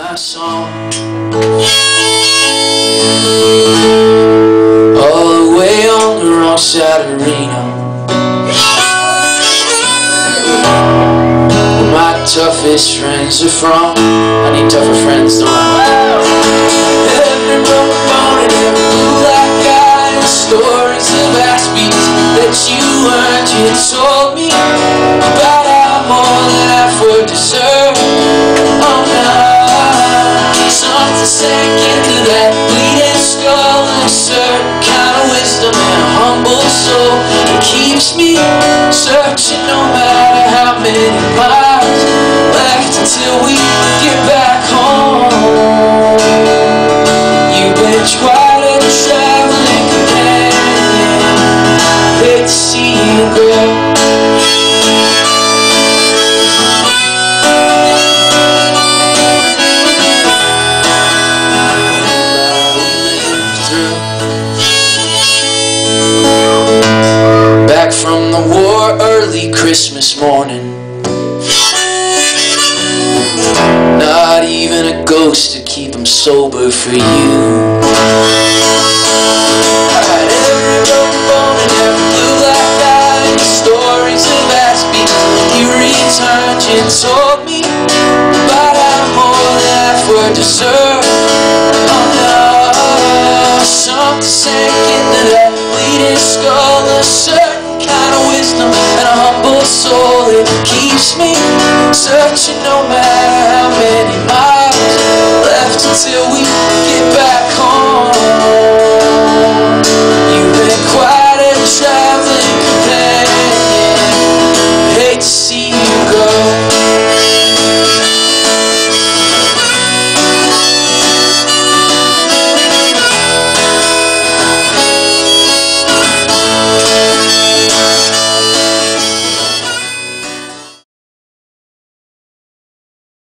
my song all the way on the wrong side of Reno, where my toughest friends are from. I need tougher friends, don't I? Every broken bone and every blue black eye, and the stories of ass beats that you learned. You told me about how more than half would deserve. Oh no, something sank into that bleeding skull, and a certain kind of wisdom and a humble soul that keeps me searching no matter how many miles left until we get back home. You've been quite a traveling companion. Hate to see you go. Back from the war early Christmas morning, not even a ghost to keep him sober for you. I had every broken bone and every blue black eye, and the stories of ass beats you returned. You told me about how more than half were deserved. Oh no, something sank into that bleeding skull, a certain kind of wisdom and a humble soul. It keeps me searching no matter how many